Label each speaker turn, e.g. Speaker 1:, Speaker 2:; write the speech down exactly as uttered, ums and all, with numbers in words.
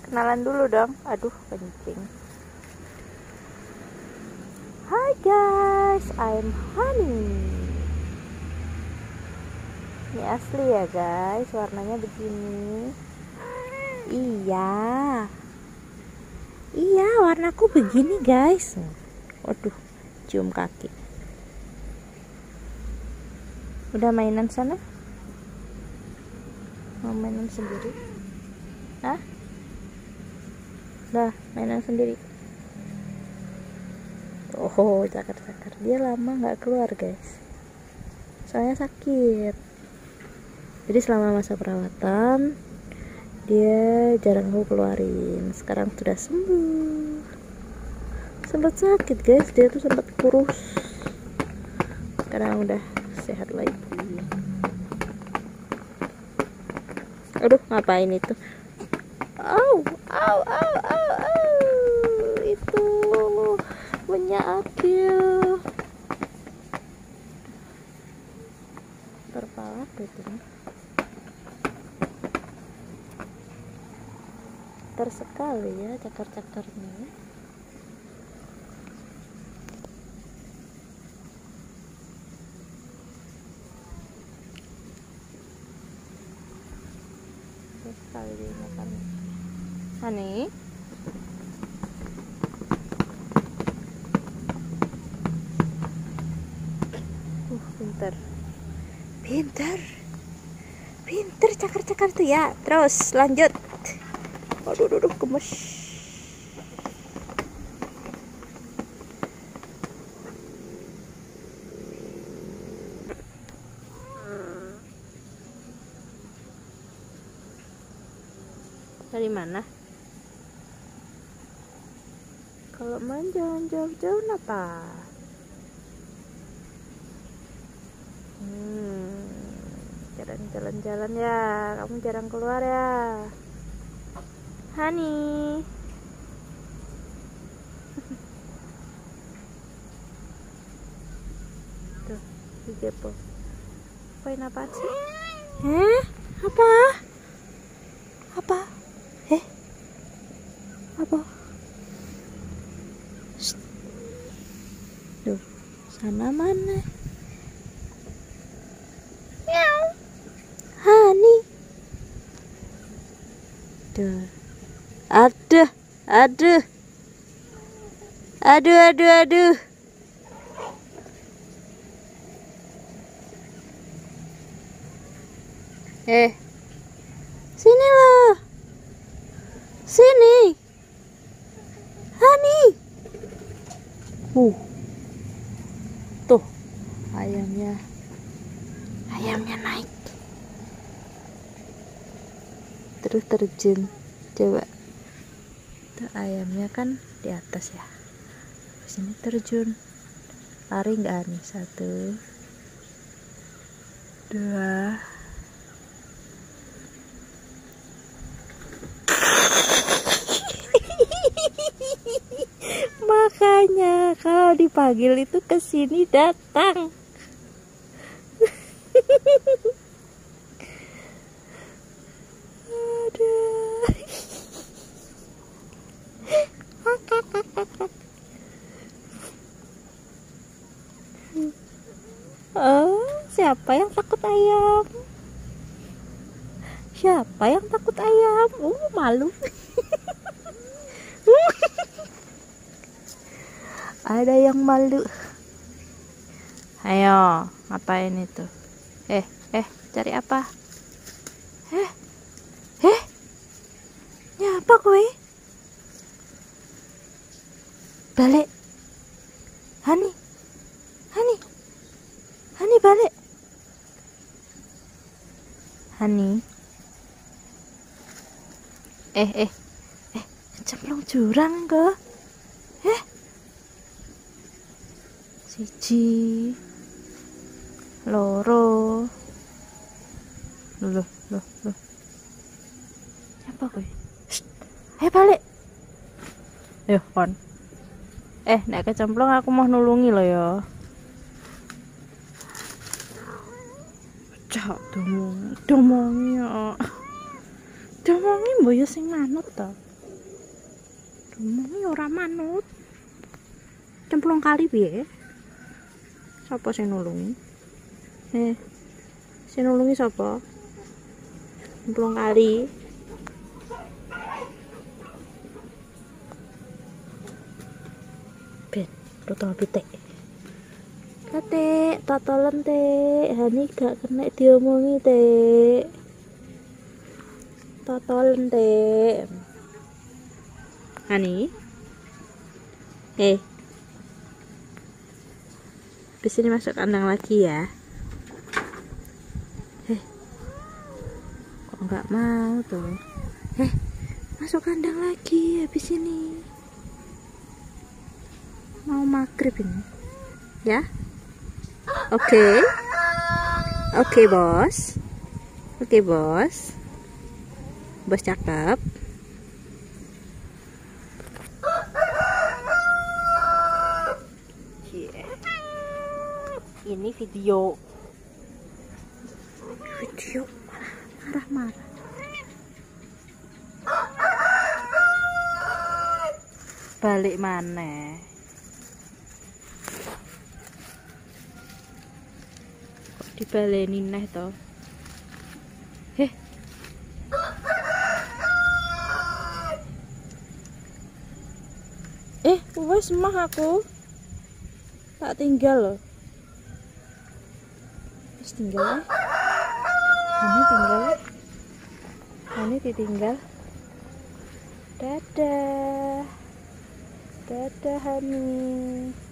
Speaker 1: Kenalan dulu dong. Aduh, kencing. Hi guys, I'm Honey. Ini asli ya guys, warnanya begini. Iya. Iya, warnaku begini guys. Waduh, cium kaki. Udah mainan sana? Mau mainan sendiri? Hah? Udah mainan sendiri. Oh, cakar-cakar. Dia lama nggak keluar guys, soalnya sakit. Jadi selama masa perawatan dia jarang aku keluarin. Sekarang sudah sembuh. Sempat sakit guys, dia tuh sempat kurus. Sekarang udah sehat lagi. Aduh, ngapain itu? Au, au, au, au, au. Itu punya akil. Terpalak itu. Tersekali ya cakar-cakarnya. Sekali dia makan. Honey, uh pinter, pinter, pinter cakar-cakar tuh ya. Terus lanjut. Waduh, duduk gemes. Dari mana? Kalau main jangan jauh-jauh apa? Hmm, jalan-jalan-jalan ya. Kamu jarang keluar ya, Honey. Tuh, si Jepo. Apain apaan sih? Eh, apa? Apa? Eh, apa? Shh. Tuh, sana mana? Meow. Honey. Tuh. Aduh, aduh, aduh, aduh, aduh. Eh, sini loh, sini, Honey. Uh, tuh ayamnya, ayamnya naik, terus terjun, coba. Tuh ayamnya kan di atas ya, sini terjun, lari nggak nih? Satu, dua, makanya kalau dipanggil itu kesini datang. Oh, siapa yang takut ayam? Siapa yang takut ayam? Uh, malu. Ada yang malu. Ayo, ngapain itu? Eh, eh, cari apa? Eh, eh, nyapa kowe? Balik, Honey, Honey, Honey balik, Honey. Eh, eh, eh, cemplung jurang ke? Eh, siji, loro, loh, loh, loh, loh. Apa kowe? Eh, balik. Yo, kon. Eh, nek kecemplung aku mau nulungi lo ya. Cak domong, domongi ya. Domongi mboyo sing manut to. Ini ora manut. Cemplung kali piye? Sapa sing nulungi? Eh. Sing nulungi sapa? Cemplung kali. Ben, rutol pitik. Tek, totolen tek. Hani gak kena diomongi tek. Totolen tek. Hani. Eh. Di sini masuk kandang lagi ya. Eh. Kok nggak mau tuh? Eh, masuk kandang lagi habis ini. Mau maghrib ini. Ya? Oke. Okay. Oke, okay, Bos. Oke, okay, Bos. Bos cakep. Yeah. Ini video. Video marah-marah. Balik mana? Kok dibaleni neh to? Heh. Eh, wes mah aku. Tak tinggal loh. Wes tinggal. Ini tinggal. Ini ditinggal. Dadah. Dadah, Hani.